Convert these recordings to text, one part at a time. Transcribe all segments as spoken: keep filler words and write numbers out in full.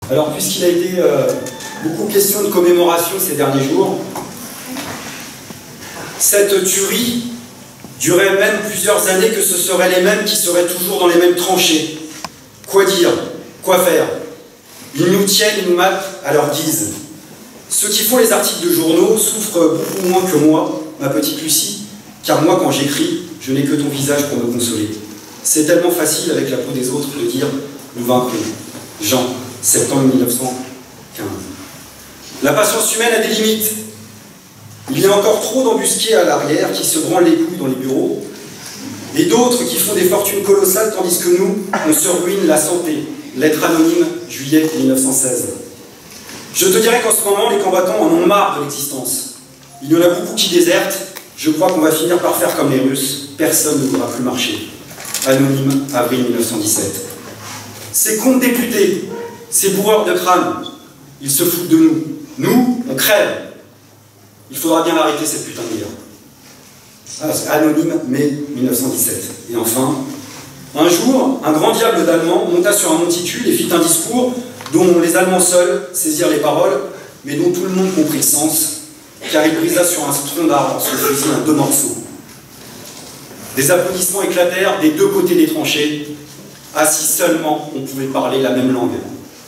Alors, puisqu'il a été euh, beaucoup question de commémoration ces derniers jours, cette tuerie durait même plusieurs années que ce seraient les mêmes qui seraient toujours dans les mêmes tranchées. Quoi dire? Quoi faire? Ils nous tiennent, ils nous matent à leur guise. Ceux qui font les articles de journaux souffrent beaucoup moins que moi, ma petite Lucie, car moi, quand j'écris, je n'ai que ton visage pour me consoler. C'est tellement facile avec la peau des autres de dire « nous vaincrons ». Jean, septembre mille neuf cent quinze. La patience humaine a des limites. Il y a encore trop d'embusqués à l'arrière qui se branlent les couilles dans les bureaux, et d'autres qui font des fortunes colossales tandis que nous, on se ruine la santé. Lettre anonyme, juillet mille neuf cent seize. Je te dirais qu'en ce moment, les combattants en ont marre de l'existence. Il y en a beaucoup qui désertent. Je crois qu'on va finir par faire comme les Russes. Personne ne voudra plus marcher. Anonyme, avril mille neuf cent dix-sept. Ces comptes députés, ces bourreurs de crâne, ils se foutent de nous. Nous, on crève. Il faudra bien arrêter cette putain de guerre. Ah, anonyme, mai mille neuf cent dix-sept. Et enfin, un jour, un grand diable d'Allemand monta sur un monticule et fit un discours dont les Allemands seuls saisirent les paroles, mais dont tout le monde comprit le sens, car il brisa sur un tronc d'arbre son fusil en deux morceaux. Des applaudissements éclatèrent des deux côtés des tranchées. Ah, si seulement on pouvait parler la même langue.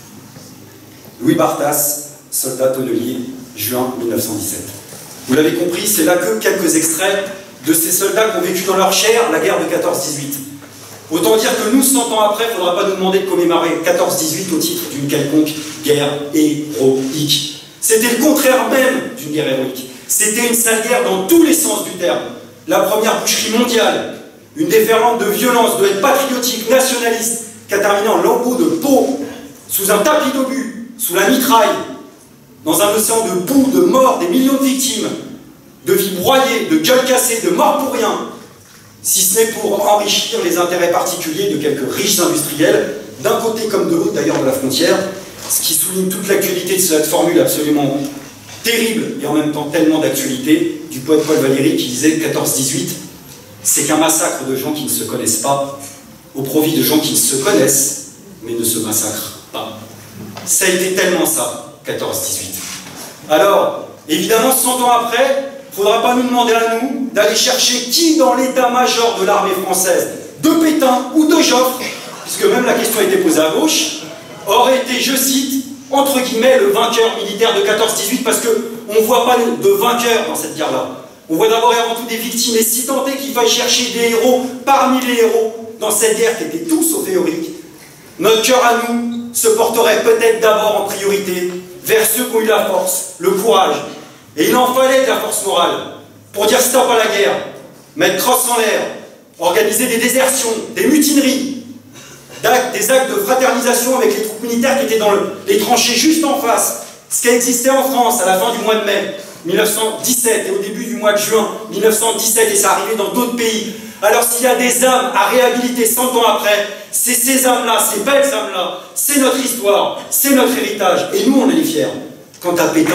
Louis Barthas, soldat tonnelier, juin mille neuf cent dix-sept. Vous l'avez compris, c'est là que quelques extraits de ces soldats qui ont vécu dans leur chair la guerre de quatorze dix-huit. Autant dire que nous, cent ans après, il ne faudra pas nous demander de commémorer quatorze dix-huit au titre d'une quelconque guerre héroïque. C'était le contraire même d'une guerre héroïque. C'était une sale guerre dans tous les sens du terme. La première boucherie mondiale, une déferlante de violence, de haine patriotique, nationaliste, qui a terminé en lambeaux de peau, sous un tapis d'obus, sous la mitraille, dans un océan de boue, de morts, des millions de victimes, de vies broyées, de gueules cassées, de morts pour rien, si ce n'est pour enrichir les intérêts particuliers de quelques riches industriels, d'un côté comme de l'autre d'ailleurs de la frontière, ce qui souligne toute l'actualité de cette formule absolument terrible et en même temps tellement d'actualité du poète Paul Valéry qui disait quatorze dix-huit, c'est qu'un massacre de gens qui ne se connaissent pas au profit de gens qui se connaissent mais ne se massacrent pas. Ça a été tellement ça, quatorze dix-huit. Alors, évidemment, cent ans après, il ne faudra pas nous demander à nous d'aller chercher qui dans l'état-major de l'armée française, de Pétain ou de Joffre, puisque même la question a été posée à gauche, aurait été, je cite, entre guillemets, le vainqueur militaire de quatorze dix-huit, parce qu'on ne voit pas de vainqueur dans cette guerre-là. On voit d'abord et avant tout des victimes, et si tant est qu'il faille chercher des héros parmi les héros dans cette guerre qui était tout sauf héroïque, notre cœur à nous se porterait peut-être d'abord en priorité vers ceux qui ont eu la force, le courage. Et il en fallait de la force morale pour dire stop à la guerre, mettre crosse en l'air, organiser des désertions, des mutineries, des actes de fraternisation avec les troupes militaires qui étaient dans le, les tranchées juste en face. Ce qui a existé en France à la fin du mois de mai mille neuf cent dix-sept et au début du mois de juin mille neuf cent dix-sept, et ça arrivé dans d'autres pays. Alors s'il y a des âmes à réhabiliter cent ans après, c'est ces âmes-là, ces belles âmes-là, c'est notre histoire, c'est notre héritage, et nous on en est fiers. Quant à Pétain,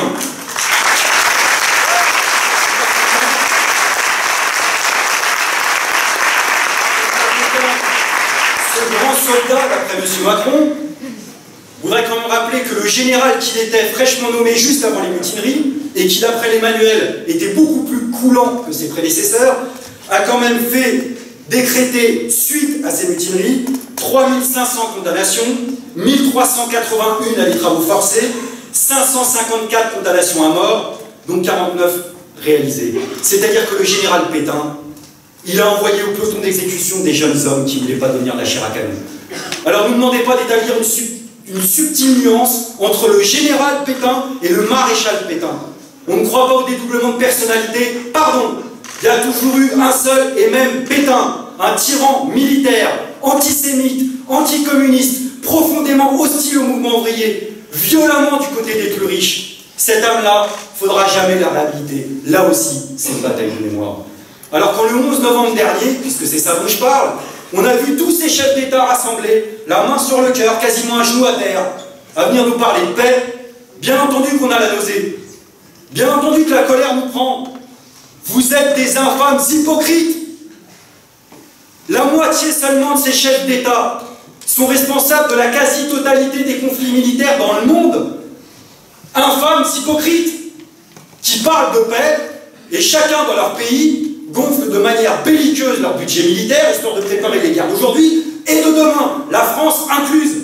ce grand soldat, d'après M. Macron, voudrait quand même rappeler que le général qu'il était fraîchement nommé juste avant les mutineries, et qui d'après les manuels était beaucoup plus coulant que ses prédécesseurs, a quand même fait décréter, suite à ces mutineries, trois mille cinq cents condamnations, mille trois cent quatre-vingt-un à des travaux forcés, cinq cent cinquante-quatre condamnations à mort, dont quarante-neuf réalisées. C'est-à-dire que le général Pétain, il a envoyé au peloton d'exécution des jeunes hommes qui ne voulaient pas devenir la chair à canon. Alors ne nous demandez pas d'établir une, sub une subtile nuance entre le général Pétain et le maréchal Pétain. On ne croit pas au dédoublement de personnalité, pardon. Il y a toujours eu un seul et même Pétain, un tyran militaire, antisémite, anticommuniste, profondément hostile au mouvement ouvrier, violemment du côté des plus riches. Cette âme-là, il ne faudra jamais la réhabiliter. Là aussi, c'est une bataille de mémoire. Alors quand le onze novembre dernier, puisque c'est ça dont je parle, on a vu tous ces chefs d'État rassemblés, la main sur le cœur, quasiment un genou à terre, à venir nous parler de paix, bien entendu qu'on a la nausée. Bien entendu que la colère nous prend. Vous êtes des infâmes hypocrites. La moitié seulement de ces chefs d'État sont responsables de la quasi-totalité des conflits militaires dans le monde. Infâmes, hypocrites, qui parlent de paix, et chacun dans leur pays gonfle de manière belliqueuse leur budget militaire, histoire de préparer les guerres d'aujourd'hui et de demain, la France incluse.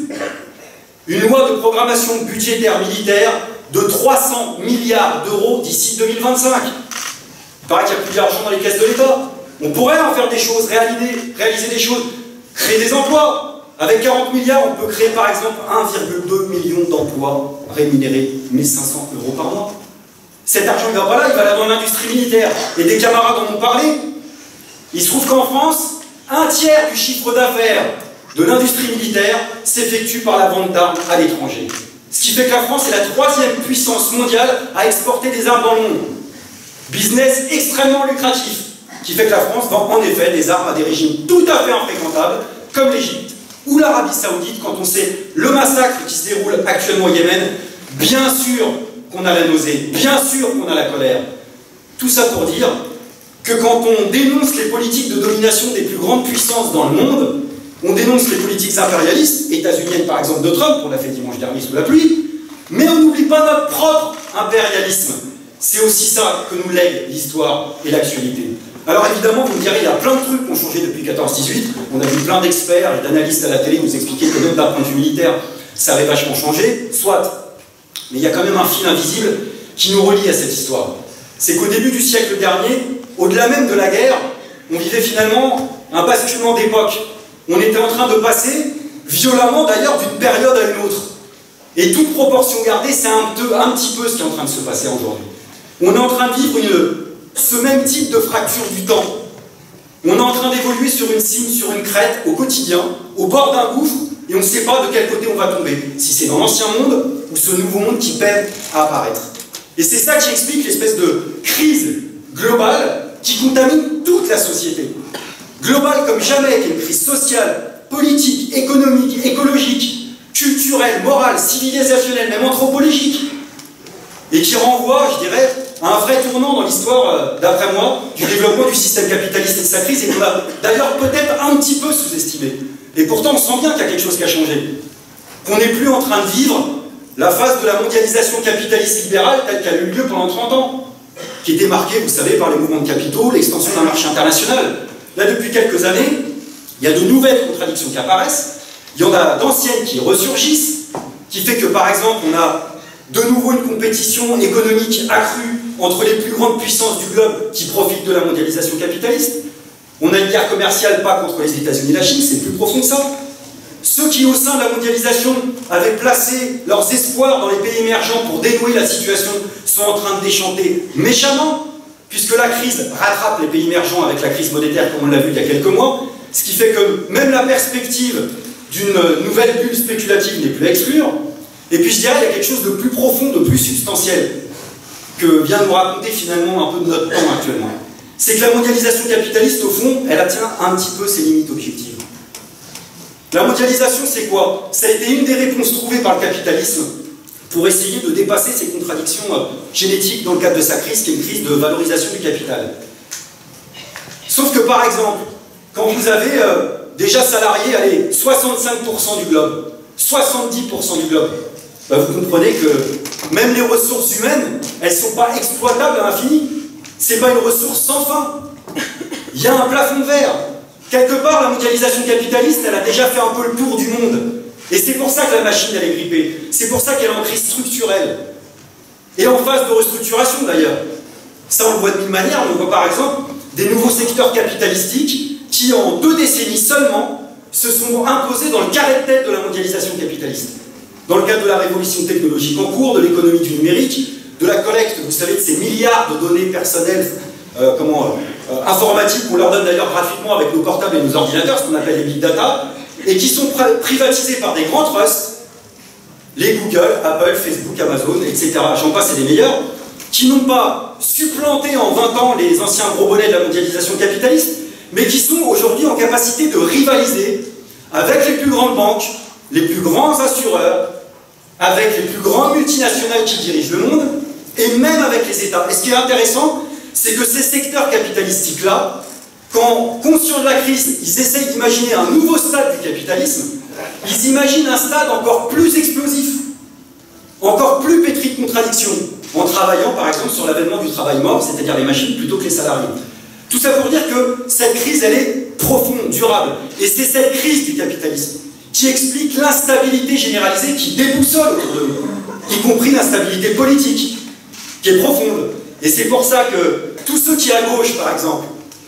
Une loi de programmation budgétaire militaire de trois cents milliards d'euros d'ici deux mille vingt-cinq. Il paraît qu'il n'y a plus d'argent dans les caisses de l'État. On pourrait en faire des choses, réaliser, réaliser des choses, créer des emplois. Avec quarante milliards, on peut créer par exemple un virgule deux million d'emplois rémunérés mille cinq cents euros par mois. Cet argent, il va pas là, il va là dans l'industrie militaire. Et des camarades en ont parlé. Il se trouve qu'en France, un tiers du chiffre d'affaires de l'industrie militaire s'effectue par la vente d'armes à l'étranger. Ce qui fait que la France est la troisième puissance mondiale à exporter des armes dans le monde. Business extrêmement lucratif, qui fait que la France vend en effet des armes à des régimes tout à fait infréquentables, comme l'Égypte ou l'Arabie Saoudite, quand on sait le massacre qui se déroule actuellement au Yémen. Bien sûr qu'on a la nausée, bien sûr qu'on a la colère. Tout ça pour dire que quand on dénonce les politiques de domination des plus grandes puissances dans le monde, on dénonce les politiques impérialistes, états-uniennes par exemple de Trump, on l'a fait dimanche dernier sous la pluie, mais on n'oublie pas notre propre impérialisme. C'est aussi ça que nous lègue l'histoire et l'actualité. Alors évidemment, vous me direz, il y a plein de trucs qui ont changé depuis quatorze dix-huit, on a vu plein d'experts et d'analystes à la télé nous expliquer que même d'un point de vue militaire, ça avait vachement changé, soit. Mais il y a quand même un fil invisible qui nous relie à cette histoire. C'est qu'au début du siècle dernier, au-delà même de la guerre, on vivait finalement un basculement d'époque. On était en train de passer, violemment d'ailleurs, d'une période à une autre. Et toute proportion gardée, c'est un, un petit peu ce qui est en train de se passer aujourd'hui. On est en train de vivre une, ce même type de fracture du temps. On est en train d'évoluer sur une cime, sur une crête, au quotidien, au bord d'un gouffre, et on ne sait pas de quel côté on va tomber. Si c'est dans l'ancien monde, ou ce nouveau monde qui peine à apparaître. Et c'est ça qui explique l'espèce de crise globale qui contamine toute la société. Globale comme jamais, qui est une crise sociale, politique, économique, écologique, culturelle, morale, civilisationnelle, même anthropologique. Et qui renvoie, je dirais, à un vrai tournant dans l'histoire, d'après moi, du développement du système capitaliste et de sa crise, et qu'on a d'ailleurs peut-être un petit peu sous-estimé. Et pourtant, on sent bien qu'il y a quelque chose qui a changé. Qu'on n'est plus en train de vivre la phase de la mondialisation capitaliste libérale telle qu'elle a eu lieu pendant trente ans, qui était marquée, vous savez, par les mouvements de capitaux, l'extension d'un marché international. Là, depuis quelques années, il y a de nouvelles contradictions qui apparaissent, il y en a d'anciennes qui ressurgissent, qui fait que, par exemple, on a de nouveau une compétition économique accrue entre les plus grandes puissances du globe qui profitent de la mondialisation capitaliste. On a une guerre commerciale pas contre les États-Unis et la Chine, c'est plus profond que ça. Ceux qui, au sein de la mondialisation, avaient placé leurs espoirs dans les pays émergents pour dénouer la situation, sont en train de déchanter méchamment, puisque la crise rattrape les pays émergents avec la crise monétaire, comme on l'a vu il y a quelques mois, ce qui fait que même la perspective d'une nouvelle bulle spéculative n'est plus à exclure. Et puis je dirais, il y a quelque chose de plus profond, de plus substantiel, que vient nous raconter finalement un peu de notre temps actuellement. C'est que la mondialisation capitaliste, au fond, elle atteint un petit peu ses limites objectives. La mondialisation, c'est quoi? Ça a été une des réponses trouvées par le capitalisme pour essayer de dépasser ces contradictions génétiques dans le cadre de sa crise, qui est une crise de valorisation du capital. Sauf que, par exemple, quand vous avez euh, déjà salarié, allez, soixante-cinq pour cent du globe, soixante-dix pour cent du globe, bah vous comprenez que même les ressources humaines, elles ne sont pas exploitables à l'infini. Ce n'est pas une ressource sans fin. Il y a un plafond de verre. Quelque part, la mondialisation capitaliste, elle a déjà fait un peu le tour du monde. Et c'est pour ça que la machine, elle est grippée. C'est pour ça qu'elle est en crise structurelle. Et en phase de restructuration, d'ailleurs. Ça, on le voit de mille manières. On voit par exemple des nouveaux secteurs capitalistiques qui, en deux décennies seulement, se sont imposés dans le carré de tête de la mondialisation capitaliste. Dans le cadre de la révolution technologique en cours, de l'économie du numérique, de la collecte, vous savez, de ces milliards de données personnelles, euh, comment, euh, informatiques, qu'on leur donne d'ailleurs gratuitement avec nos portables et nos ordinateurs, ce qu'on appelle les big data, et qui sont privatisés par des grands trusts, les Google, Apple, Facebook, Amazon, et cetera. J'en passe, c'est les meilleurs, qui n'ont pas supplanté en vingt ans les anciens gros bonnets de la mondialisation capitaliste, mais qui sont aujourd'hui en capacité de rivaliser avec les plus grandes banques, les plus grands assureurs, avec les plus grandes multinationales qui dirigent le monde, et même avec les États. Et ce qui est intéressant, c'est que ces secteurs capitalistiques-là, quand, conscients de la crise, ils essayent d'imaginer un nouveau stade du capitalisme, ils imaginent un stade encore plus explosif, encore plus pétri de contradictions, en travaillant par exemple sur l'avènement du travail mort, c'est-à-dire les machines plutôt que les salariés. Tout ça pour dire que cette crise, elle est profonde, durable. Et c'est cette crise du capitalisme qui explique l'instabilité généralisée qui déboussole autour de nous, y compris l'instabilité politique, qui est profonde. Et c'est pour ça que tous ceux qui, à gauche par exemple,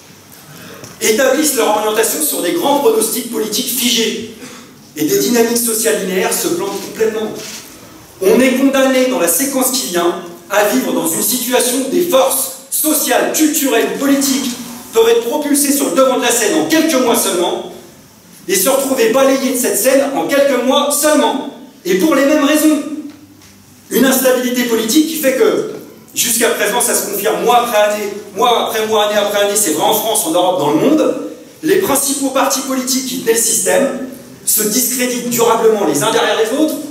établissent leur orientation sur des grands pronostics politiques figés et des dynamiques sociales linéaires se plantent complètement. On est condamné dans la séquence qui vient à vivre dans une situation où des forces sociales, culturelles ou politiques peuvent être propulsées sur le devant de la scène en quelques mois seulement et se retrouver balayées de cette scène en quelques mois seulement. Et pour les mêmes raisons. Une instabilité politique qui fait que, jusqu'à présent, ça se confirme mois après année, mois après mois, année après année, c'est vrai en France, en Europe, dans le monde, les principaux partis politiques qui tenaient le système se discréditent durablement les uns derrière les autres,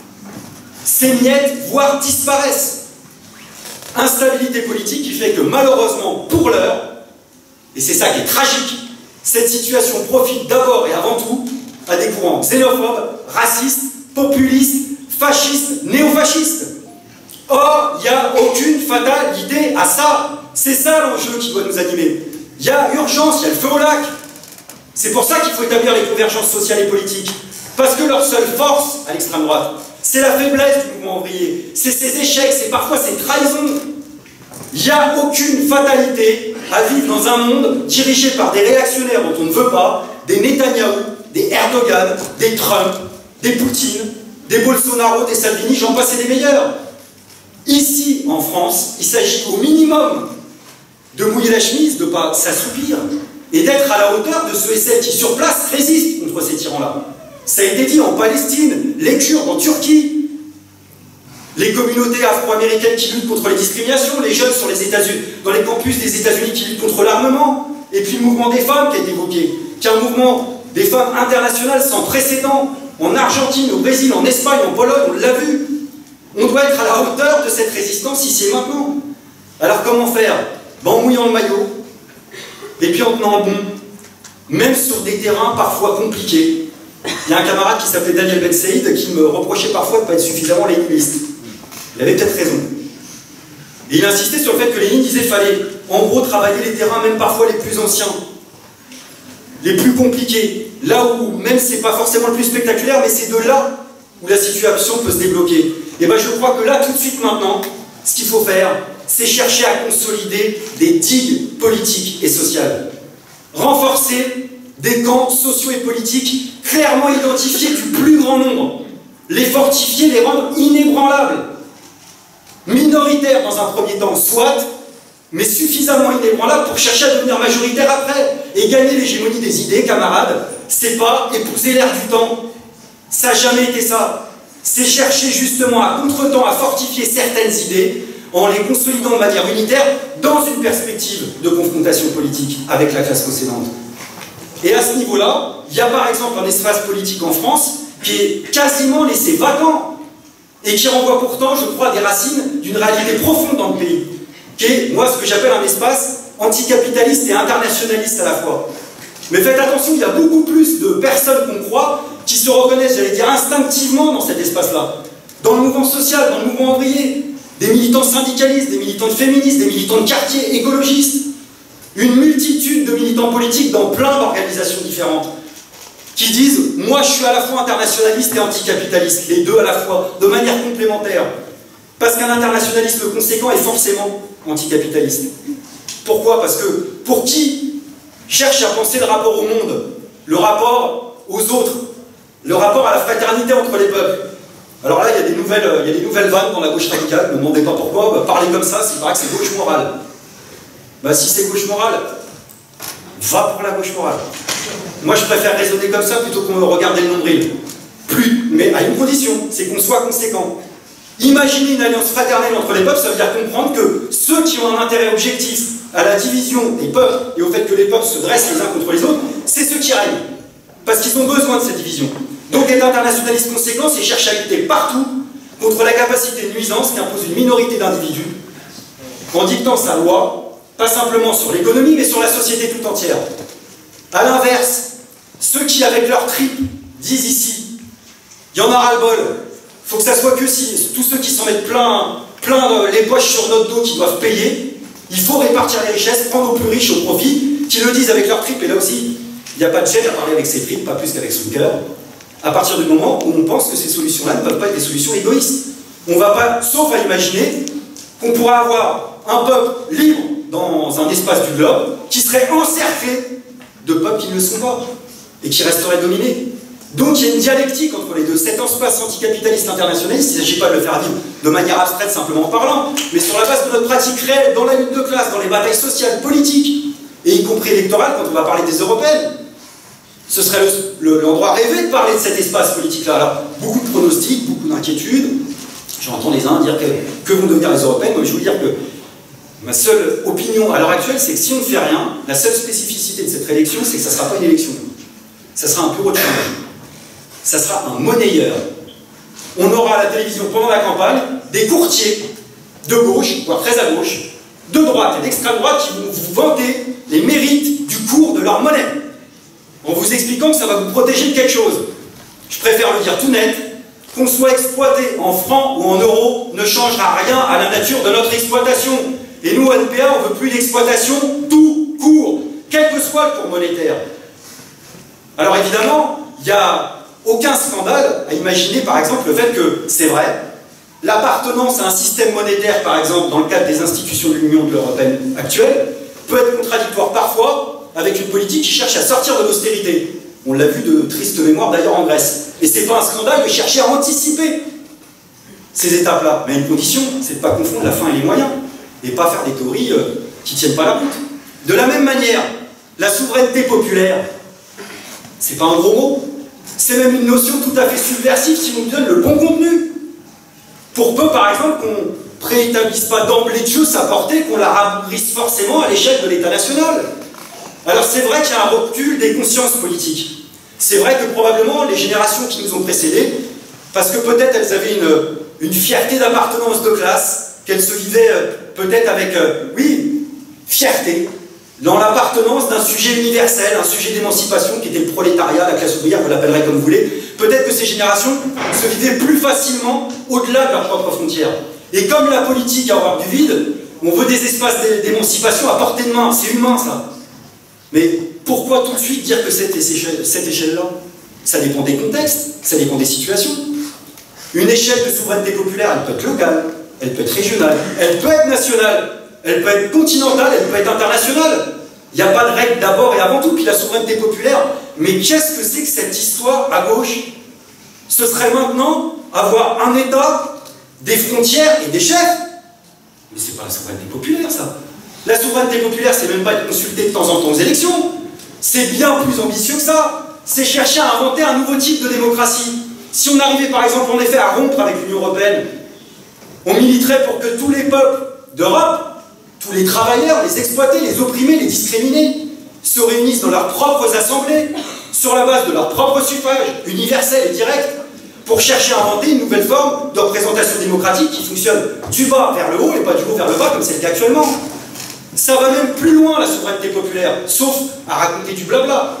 s'émiettent, voire disparaissent. Instabilité politique qui fait que malheureusement, pour l'heure, et c'est ça qui est tragique, cette situation profite d'abord et avant tout à des courants xénophobes, racistes, populistes, fascistes, néofascistes. Or, il n'y a aucune fatalité à ça. C'est ça l'enjeu qui doit nous animer. Il y a urgence, il y a le feu au lac. C'est pour ça qu'il faut établir les convergences sociales et politiques. Parce que leur seule force, à l'extrême droite, c'est la faiblesse du mouvement ouvrier, c'est ses échecs, c'est parfois ses trahisons. Il n'y a aucune fatalité à vivre dans un monde dirigé par des réactionnaires dont on ne veut pas, des Netanyahou, des Erdogan, des Trump, des Poutine, des Bolsonaro, des Salvini, j'en passe et des meilleurs. Ici, en France, il s'agit au minimum de mouiller la chemise, de ne pas s'assoupir, et d'être à la hauteur de ceux et celles qui, sur place, résistent contre ces tyrans-là. Ça a été dit en Palestine, les Kurdes en Turquie, les communautés afro-américaines qui luttent contre les discriminations, les jeunes sur les États-Unis, dans les campus des États-Unis qui luttent contre l'armement, et puis le mouvement des femmes qui a été évoqué, qui est un mouvement des femmes internationales sans précédent, en Argentine, au Brésil, en Espagne, en Pologne, on l'a vu. On doit être à la hauteur de cette résistance ici et maintenant. Alors comment faire? Ben, en mouillant le maillot, et puis en tenant bon, même sur des terrains parfois compliqués. Il y a un camarade qui s'appelait Daniel Ben Saïd qui me reprochait parfois de ne pas être suffisamment léniniste. Il avait peut-être raison. Et il insistait sur le fait que Lénine disait qu'il fallait en gros travailler les terrains même parfois les plus anciens, les plus compliqués, là où même c'est pas forcément le plus spectaculaire, mais c'est de là où la situation peut se débloquer. Et bien je crois que là, tout de suite maintenant, ce qu'il faut faire, c'est chercher à consolider des digues politiques et sociales. Renforcer des camps sociaux et politiques clairement identifiés du plus grand nombre. Les fortifier, les rendre inébranlables. Minoritaires dans un premier temps, soit, mais suffisamment inébranlables pour chercher à devenir majoritaires après. Et gagner l'hégémonie des idées, camarades, c'est pas épouser l'air du temps. Ça n'a jamais été ça. C'est chercher justement à contre-temps à fortifier certaines idées en les consolidant de manière unitaire dans une perspective de confrontation politique avec la classe possédante. Et à ce niveau-là, il y a par exemple un espace politique en France qui est quasiment laissé vacant et qui renvoie pourtant, je crois, des racines d'une réalité profonde dans le pays, qui est, moi, ce que j'appelle un espace anticapitaliste et internationaliste à la fois. Mais faites attention, il y a beaucoup plus de personnes qu'on croit qui se reconnaissent, j'allais dire, instinctivement dans cet espace-là. Dans le mouvement social, dans le mouvement ouvrier, des militants syndicalistes, des militants féministes, des militants de quartier, écologistes, une multitude de militants politiques dans plein d'organisations différentes, qui disent « moi je suis à la fois internationaliste et anticapitaliste », les deux à la fois, de manière complémentaire. Parce qu'un internationalisme conséquent est forcément anticapitaliste. Pourquoi? Parce que pour qui cherche à penser le rapport au monde, le rapport aux autres, le rapport à la fraternité entre les peuples. Alors là, il y a des nouvelles, il y a des nouvelles vannes dans la gauche radicale, ne me demandez pas pourquoi, bah, parler comme ça, c'est vrai que c'est gauche morale. Bah si c'est gauche morale, va pour la gauche morale. Moi je préfère raisonner comme ça plutôt qu'on me regarder le nombril. Plus, mais à une condition, c'est qu'on soit conséquent. Imaginer une alliance fraternelle entre les peuples, ça veut dire comprendre que ceux qui ont un intérêt objectif à la division des peuples et au fait que les peuples se dressent les uns contre les autres, c'est ceux qui règnent. Parce qu'ils ont besoin de cette division. Donc être internationaliste conséquent, c'est chercher à lutter partout contre la capacité de nuisance qu'impose une minorité d'individus en dictant sa loi, pas simplement sur l'économie, mais sur la société tout entière. A l'inverse, ceux qui, avec leur trip, disent ici Il y en a ras-le-bol. Il faut que ça soit que si tous ceux qui s'en mettent plein, plein euh, les poches sur notre dos qui doivent payer, il faut répartir les richesses, prendre aux plus riches au profit, qui le disent avec leur tripes, et là aussi, il n'y a pas de gêne à parler avec ses tripes, pas plus qu'avec son cœur, à partir du moment où on pense que ces solutions-là ne peuvent pas être des solutions égoïstes. On ne va pas, sauf à imaginer qu'on pourra avoir un peuple libre dans un espace du globe qui serait encerclé de peuples qui ne le sont pas et qui resteraient dominés. Donc il y a une dialectique entre les deux. Cet espace anticapitaliste internationaliste, il ne s'agit pas de le faire vivre de manière abstraite simplement en parlant, mais sur la base de notre pratique réelle dans la lutte de classe, dans les batailles sociales, politiques, et y compris électorales quand on va parler des européennes. Ce serait l'endroit le, le, rêvé de parler de cet espace politique-là. Alors, beaucoup de pronostics, beaucoup d'inquiétudes. J'entends les uns dire que, que vont devenir les européennes. Moi, je veux dire que ma seule opinion à l'heure actuelle, c'est que si on ne fait rien, la seule spécificité de cette élection, c'est que ça ne sera pas une élection. Ça sera un bureau de change. Ça sera un monnayeur. On aura à la télévision pendant la campagne des courtiers de gauche, voire très à gauche, de droite et d'extrême droite qui vont vous vanter les mérites du cours de leur monnaie, en vous expliquant que ça va vous protéger de quelque chose. Je préfère le dire tout net, qu'on soit exploité en francs ou en euros ne changera rien à la nature de notre exploitation. Et nous, N P A, on ne veut plus d'exploitation tout court, quel que soit le cours monétaire. Alors évidemment, il n'y a aucun scandale à imaginer, par exemple, le fait que, c'est vrai, l'appartenance à un système monétaire, par exemple, dans le cadre des institutions de l'Union européenne actuelle, peut être contradictoire parfois avec une politique qui cherche à sortir de l'austérité. On l'a vu de triste mémoire d'ailleurs en Grèce. Et c'est pas un scandale de chercher à anticiper ces étapes-là. Mais à une condition, c'est de ne pas confondre la fin et les moyens, et pas faire des théories euh, qui ne tiennent pas la route. De la même manière, la souveraineté populaire, c'est pas un gros mot, c'est même une notion tout à fait subversive si on nous donne le bon contenu. Pour peu, par exemple, qu'on préétablisse pas d'emblée de jeu sa portée, qu'on la rabougrisse forcément à l'échelle de l'État national. Alors c'est vrai qu'il y a un recul des consciences politiques. C'est vrai que probablement les générations qui nous ont précédés, parce que peut-être elles avaient une, une fierté d'appartenance de classe, qu'elles se vivaient euh, peut-être avec, euh, oui, fierté, dans l'appartenance d'un sujet universel, un sujet d'émancipation qui était le prolétariat, la classe ouvrière, vous l'appellerez comme vous voulez. Peut-être que ces générations se vivaient plus facilement au-delà de leurs propres frontières. Et comme la politique a horreur du vide, on veut des espaces d'émancipation à portée de main. C'est humain, ça. Mais pourquoi tout de suite dire que cette échelle, cette échelle-là, ça dépend des contextes, ça dépend des situations. Une échelle de souveraineté populaire, elle peut être locale, elle peut être régionale, elle peut être nationale, elle peut être continentale, elle peut être internationale. Il n'y a pas de règle d'abord et avant tout, puis la souveraineté populaire. Mais qu'est-ce que c'est que cette histoire à gauche? Ce serait maintenant avoir un État, des frontières et des chefs. Mais c'est pas la souveraineté populaire, ça. La souveraineté populaire, c'est même pas être consulté de temps en temps aux élections. C'est bien plus ambitieux que ça. C'est chercher à inventer un nouveau type de démocratie. Si on arrivait, par exemple, en effet, à rompre avec l'Union européenne, on militerait pour que tous les peuples d'Europe, tous les travailleurs, les exploités, les opprimés, les discriminés, se réunissent dans leurs propres assemblées, sur la base de leur propre suffrage, universel et direct, pour chercher à inventer une nouvelle forme de représentation démocratique qui fonctionne du bas vers le haut et pas du haut vers le bas comme c'est le cas actuellement. Ça va même plus loin, la souveraineté populaire, sauf à raconter du blabla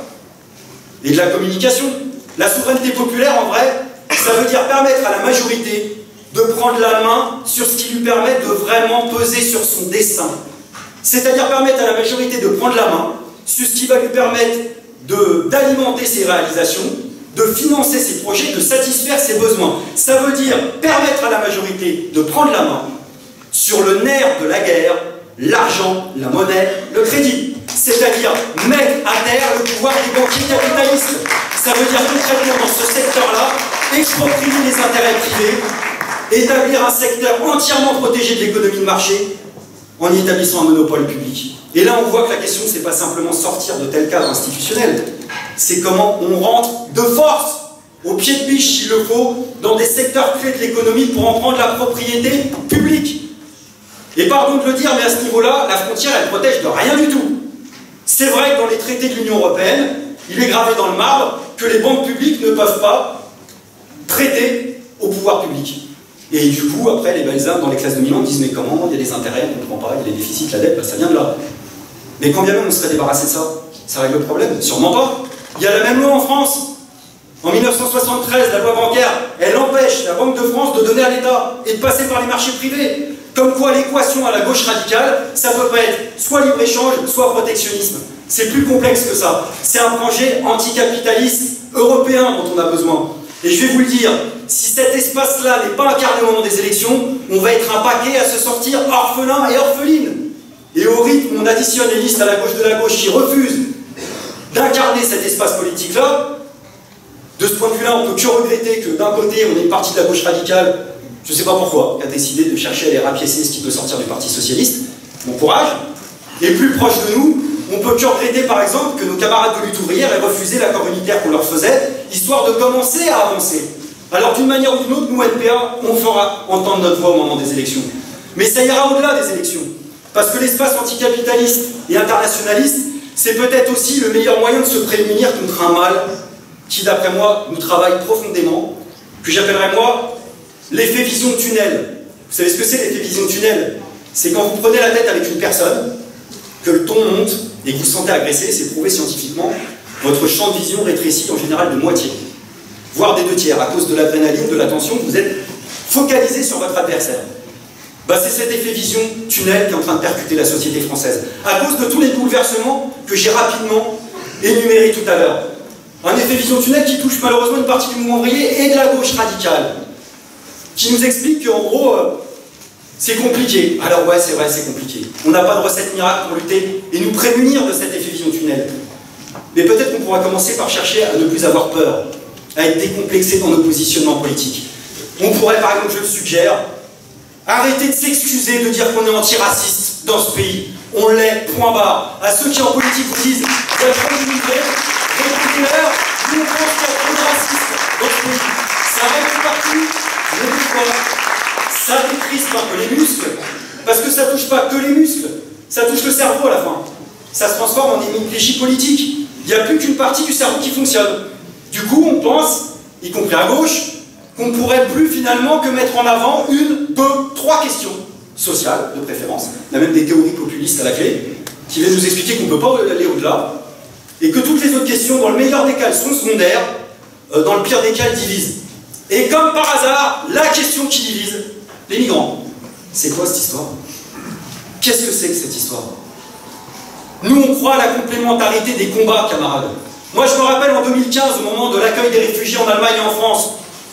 et de la communication. La souveraineté populaire, en vrai, ça veut dire permettre à la majorité de prendre la main sur ce qui lui permet de vraiment peser sur son destin. C'est-à-dire permettre à la majorité de prendre la main sur ce qui va lui permettre d'alimenter ses réalisations, de financer ses projets, de satisfaire ses besoins. Ça veut dire permettre à la majorité de prendre la main sur le nerf de la guerre, l'argent, la monnaie, le crédit. C'est-à-dire mettre à terre le pouvoir des banquiers capitalistes. Ça veut dire concrètement dans ce secteur-là, exproprier les intérêts privés, établir un secteur entièrement protégé de l'économie de marché en y établissant un monopole public. Et là, on voit que la question, c'est pas simplement sortir de tel cadre institutionnel, c'est comment on rentre de force, au pied de biche s'il le faut, dans des secteurs clés de l'économie pour en prendre la propriété publique. Et pardon de le dire, mais à ce niveau-là, la frontière, elle protège de rien du tout. C'est vrai que dans les traités de l'Union européenne, il est gravé dans le marbre que les banques publiques ne peuvent pas prêter au pouvoir public. Et du coup, après, les belles âmes dans les classes dominantes disent « Mais comment? Il y a des intérêts, on ne comprend pas, il y a des déficits, la dette, bah, ça vient de là. » Mais quand bien même on serait débarrassé de ça, ça règle le problème? Sûrement pas. Il y a la même loi en France. En mille neuf cent soixante-treize, la loi bancaire, elle empêche la Banque de France de donner à l'État et de passer par les marchés privés. Comme quoi l'équation à la gauche radicale, ça peut pas être soit libre-échange, soit protectionnisme. C'est plus complexe que ça. C'est un projet anticapitaliste européen dont on a besoin. Et je vais vous le dire, si cet espace-là n'est pas incarné au moment des élections, on va être un paquet à se sortir orphelin et orpheline. Et au rythme où on additionne les listes à la gauche de la gauche qui refusent d'incarner cet espace politique-là, de ce point de vue-là, on ne peut que regretter que d'un côté, on est une partie de la gauche radicale, je ne sais pas pourquoi, qui a décidé de chercher à aller rapiécer ce qui peut sortir du Parti Socialiste. Bon courage. Et plus proche de nous, on peut que regretter par exemple que nos camarades de lutte ouvrière aient refusé l'accord unitaire qu'on leur faisait, histoire de commencer à avancer. Alors d'une manière ou d'une autre, nous, N P A, on fera entendre notre voix au moment des élections. Mais ça ira au-delà des élections. Parce que l'espace anticapitaliste et internationaliste, c'est peut-être aussi le meilleur moyen de se prémunir contre un mal qui, d'après moi, nous travaille profondément, que j'appellerais moi l'effet vision de tunnel. Vous savez ce que c'est l'effet vision de tunnel? C'est quand vous prenez la tête avec une personne, que le ton monte et que vous vous sentez agressé, c'est prouvé scientifiquement, votre champ de vision rétrécit en général de moitié, voire des deux tiers, à cause de l'adrénaline, de la tension, vous êtes focalisé sur votre adversaire. Bah, c'est cet effet vision tunnel qui est en train de percuter la société française, à cause de tous les bouleversements que j'ai rapidement énumérés tout à l'heure. Un effet vision tunnel qui touche malheureusement une partie du mouvement ouvrier et de la gauche radicale, qui nous explique qu'en gros, euh, c'est compliqué. Alors ouais, c'est vrai, c'est compliqué. On n'a pas de recette miracle pour lutter et nous prémunir de cet effet vision tunnel. Mais peut-être qu'on pourra commencer par chercher à ne plus avoir peur, à être décomplexé dans nos positionnements politiques. On pourrait, par exemple, je le suggère, arrêter de s'excuser de dire qu'on est antiraciste dans ce pays. On l'est, point barre. À ceux qui en politique vous disent il y a trop d'immigrés, répondez-leur, nous on pense qu'il y a trop de racisme dans ce pays. Ça va tout partout, je ne dis pas. Ça décrispe un peu les muscles, parce que ça touche pas que les muscles, ça touche le cerveau à la fin. Ça se transforme en hémiplégie politique. Il n'y a plus qu'une partie du cerveau qui fonctionne. Du coup, on pense, y compris à gauche, qu'on ne pourrait plus finalement que mettre en avant une, deux, trois questions sociales, de préférence. Il y a même des théories populistes à la clé, qui viennent nous expliquer qu'on ne peut pas aller au-delà, et que toutes les autres questions, dans le meilleur des cas, elles sont secondaires, euh, dans le pire des cas, elles divisent. Et comme par hasard, la question qui divise, les migrants. C'est quoi cette histoire? Qu'est-ce que c'est que cette histoire? Nous, on croit à la complémentarité des combats, camarades. Moi, je me rappelle en deux mille quinze, au moment de l'accueil des réfugiés en Allemagne et en France.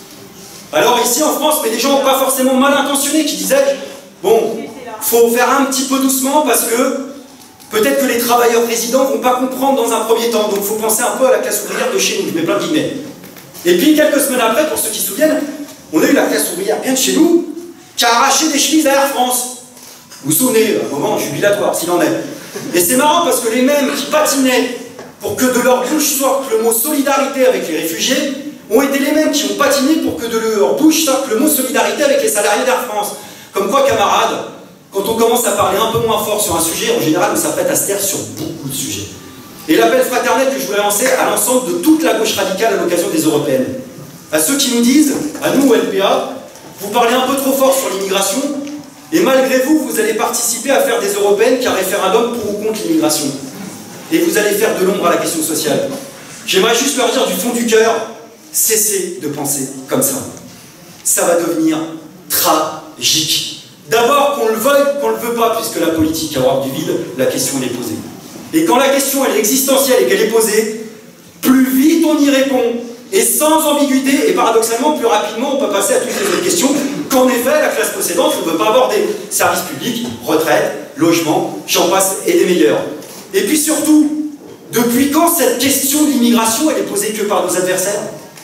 Alors ici, en France, mais des gens pas forcément mal intentionnés qui disaient bon, faut faire un petit peu doucement parce que peut-être que les travailleurs résidents vont pas comprendre dans un premier temps. Donc, il faut penser un peu à la classe ouvrière de chez nous. Je mets plein de guillemets. Et puis, quelques semaines après, pour ceux qui se souviennent, on a eu la classe ouvrière bien de chez nous qui a arraché des chemises à Air France. Vous vous souvenez, un moment jubilatoire, s'il en est. Et c'est marrant parce que les mêmes qui patinaient pour que de leur bouche sorte le mot solidarité avec les réfugiés ont été les mêmes qui ont patiné pour que de leur bouche sorte le mot solidarité avec les salariés d'Air France. Comme quoi, camarades, quand on commence à parler un peu moins fort sur un sujet, en général, on s'apprête à se taire sur beaucoup de sujets. Et l'appel fraternel que je voulais lancer à l'ensemble de toute la gauche radicale à l'occasion des européennes. À ceux qui nous disent, à nous, au N P A, vous parlez un peu trop fort sur l'immigration, et malgré vous, vous allez participer à faire des européennes qui a un référendum pour ou contre l'immigration. Et vous allez faire de l'ombre à la question sociale. J'aimerais juste leur dire du fond du cœur, cessez de penser comme ça. Ça va devenir tragique. D'abord, qu'on le veuille ou qu'on ne le veut pas, puisque la politique a horreur du vide, la question elle est posée. Et quand la question elle est existentielle et qu'elle est posée, plus vite on y répond, et sans ambiguïté, et paradoxalement, plus rapidement, on peut passer à toutes les autres questions qu'en effet, la classe précédente ne veut pas aborder. Services publics, retraite, logement, j'en passe, et des meilleurs. Et puis surtout, depuis quand cette question de l'immigration, elle est posée que par nos adversaires?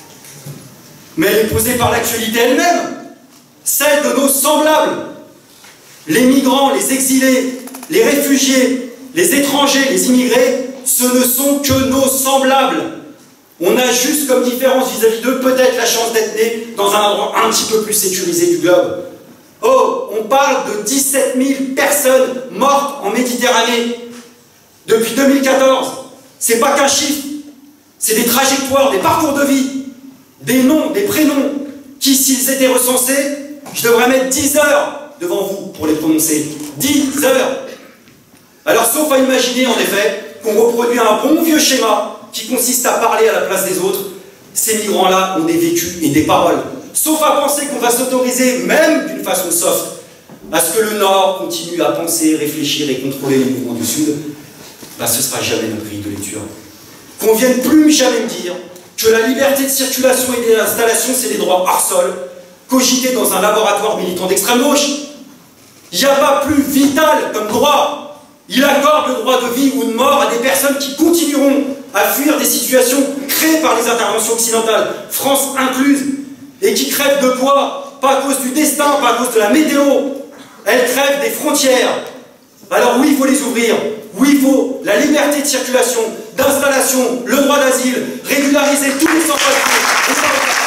Mais elle est posée par l'actualité elle-même, celle de nos semblables. Les migrants, les exilés, les réfugiés, les étrangers, les immigrés, ce ne sont que nos semblables. On a juste comme différence vis-à-vis d'eux peut-être la chance d'être né dans un endroit un petit peu plus sécurisé du globe. Oh, on parle de dix-sept mille personnes mortes en Méditerranée depuis deux mille quatorze. C'est pas qu'un chiffre, c'est des trajectoires, des parcours de vie, des noms, des prénoms, qui s'ils étaient recensés, je devrais mettre dix heures devant vous pour les prononcer. dix heures. Alors sauf à imaginer en effet qu'on reproduit un bon vieux schéma qui consiste à parler à la place des autres ces migrants-là ont des vécus et des paroles. Sauf à penser qu'on va s'autoriser, même d'une façon soft, à ce que le Nord continue à penser, réfléchir et contrôler les mouvements du Sud, bah, ce ne sera jamais notre grille de lecture. Qu'on ne vienne plus jamais me dire que la liberté de circulation et d'installation, c'est des droits hors sol, cogités dans un laboratoire militant d'extrême gauche. Il n'y a pas plus vital comme droit. Il accorde le droit de vie ou de mort à des personnes qui continueront à fuir des situations créées par les interventions occidentales, France incluse, et qui crèvent de poids, pas à cause du destin, pas à cause de la météo. Elles crèvent des frontières. Alors oui, il faut les ouvrir. Oui, il faut la liberté de circulation, d'installation, le droit d'asile, régulariser tous les sans-papiers.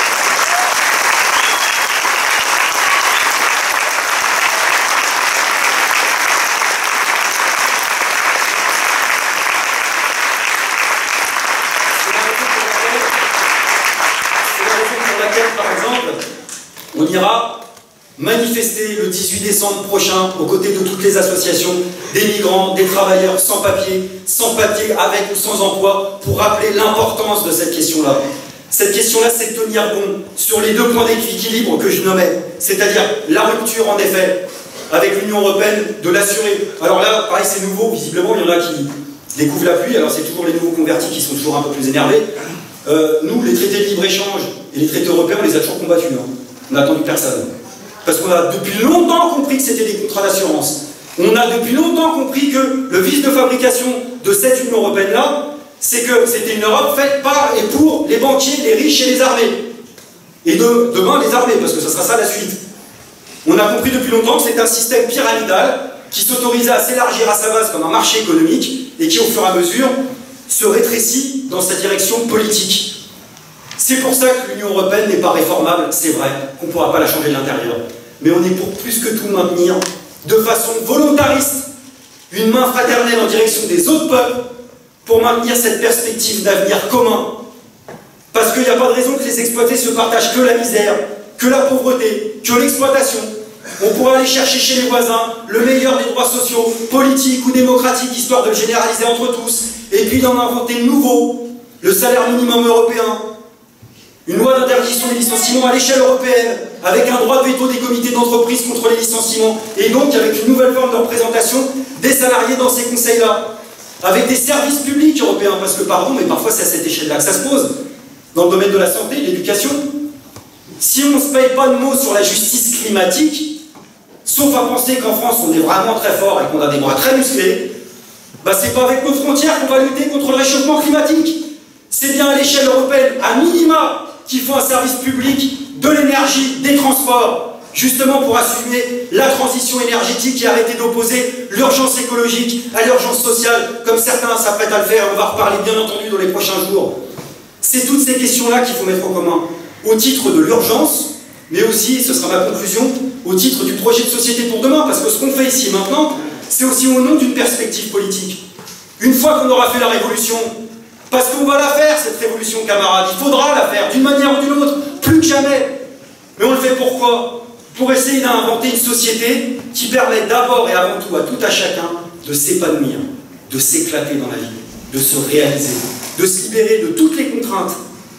On ira manifester le dix-huit décembre prochain aux côtés de toutes les associations, des migrants, des travailleurs sans papier, sans papier avec ou sans emploi, pour rappeler l'importance de cette question-là. Cette question-là, c'est de tenir bon sur les deux points d'équilibre que je nommais, c'est-à-dire la rupture, en effet, avec l'Union européenne, de l'assurer. Alors là, pareil, c'est nouveau, visiblement, il y en a qui découvrent la pluie, alors c'est toujours les nouveaux convertis qui sont toujours un peu plus énervés. Euh, nous, les traités de libre-échange et les traités européens, on les a toujours combattus. Hein. On n'a attendu personne. Parce qu'on a depuis longtemps compris que c'était des contrats d'assurance. On a depuis longtemps compris que le vice de fabrication de cette Union européenne-là, c'est que c'était une Europe faite par et pour les banquiers, les riches et les armés. Et de, demain, les armées, parce que ce sera ça la suite. On a compris depuis longtemps que c'est un système pyramidal qui s'autorisait à s'élargir à sa base comme un marché économique et qui, au fur et à mesure, se rétrécit dans sa direction politique. C'est pour ça que l'Union européenne n'est pas réformable, c'est vrai, qu'on ne pourra pas la changer de l'intérieur. Mais on est pour plus que tout maintenir, de façon volontariste, une main fraternelle en direction des autres peuples, pour maintenir cette perspective d'avenir commun. Parce qu'il n'y a pas de raison que les exploités se partagent que la misère, que la pauvreté, que l'exploitation. On pourra aller chercher chez les voisins le meilleur des droits sociaux, politiques ou démocratiques, histoire de le généraliser entre tous, et puis d'en inventer de nouveaux, le salaire minimum européen, une loi d'interdiction des licenciements à l'échelle européenne, avec un droit de veto des comités d'entreprise contre les licenciements, et donc avec une nouvelle forme de représentation des salariés dans ces conseils-là, avec des services publics européens, parce que pardon, mais parfois c'est à cette échelle-là que ça se pose, dans le domaine de la santé, de l'éducation. Si on ne se paye pas de mots sur la justice climatique, sauf à penser qu'en France on est vraiment très fort et qu'on a des bras très musclés, bah c'est pas avec nos frontières qu'on va lutter contre le réchauffement climatique. C'est bien à l'échelle européenne, à minima, qu'il faut un service public de l'énergie, des transports, justement pour assumer la transition énergétique et arrêter d'opposer l'urgence écologique à l'urgence sociale, comme certains s'apprêtent à le faire, on va reparler bien entendu dans les prochains jours. C'est toutes ces questions-là qu'il faut mettre en commun, au titre de l'urgence, mais aussi, et ce sera ma conclusion, au titre du projet de société pour demain, parce que ce qu'on fait ici maintenant, c'est aussi au nom d'une perspective politique. Une fois qu'on aura fait la révolution, parce qu'on va la faire, cette révolution, camarades. Il faudra la faire, d'une manière ou d'une autre, plus que jamais. Mais on le fait pourquoi? Pour essayer d'inventer une société qui permet d'abord et avant tout à tout à chacun de s'épanouir, de s'éclater dans la vie, de se réaliser, de se libérer de toutes les contraintes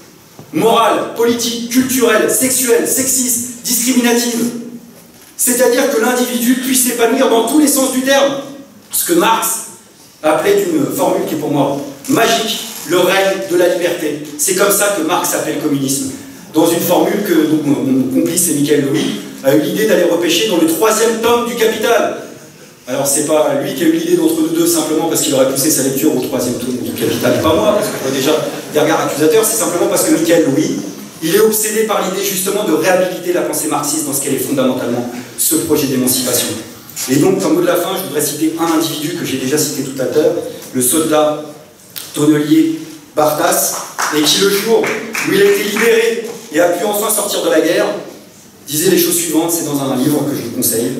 morales, politiques, culturelles, sexuelles, sexistes, discriminatives. C'est-à-dire que l'individu puisse s'épanouir dans tous les sens du terme. Ce que Marx appelait une formule qui est pour moi magique, le règne de la liberté. C'est comme ça que Marx appelait le communisme. Dans une formule que donc, mon complice, c'est Michael Louis, a eu l'idée d'aller repêcher dans le troisième tome du Capital. Alors c'est pas lui qui a eu l'idée d'entre nous deux simplement parce qu'il aurait poussé sa lecture au troisième tome du Capital, pas moi, parce que je vois déjà des regards accusateurs, c'est simplement parce que Michael Louis, il est obsédé par l'idée justement de réhabiliter la pensée marxiste dans ce qu'elle est fondamentalement, ce projet d'émancipation. Et donc, comme mot de la fin, je voudrais citer un individu que j'ai déjà cité tout à l'heure, le soldat tonnelier Barthas, et qui le jour où il a été libéré et a pu enfin sortir de la guerre, disait les choses suivantes, c'est dans un livre que je vous conseille.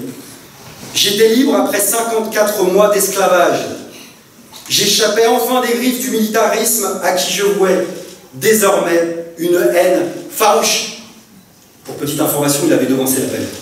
« J'étais libre après cinquante-quatre mois d'esclavage. J'échappais enfin des griffes du militarisme à qui je vouais désormais une haine farouche. » Pour petite information, il avait devancé la peine.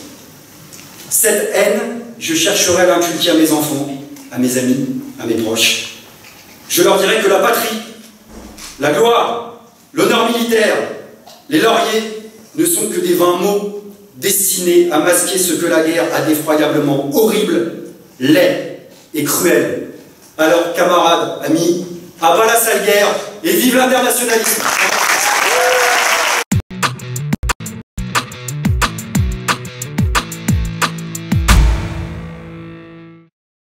« Cette haine, je chercherai à l'inculquer à mes enfants, à mes amis, à mes proches. Je leur dirai que la patrie, la gloire, l'honneur militaire, Les lauriers ne sont que des vains mots destinés à masquer ce que la guerre a d'effroyablement horrible, laid et cruel. Alors, camarades, amis, à bas la sale guerre et vive l'internationalisme!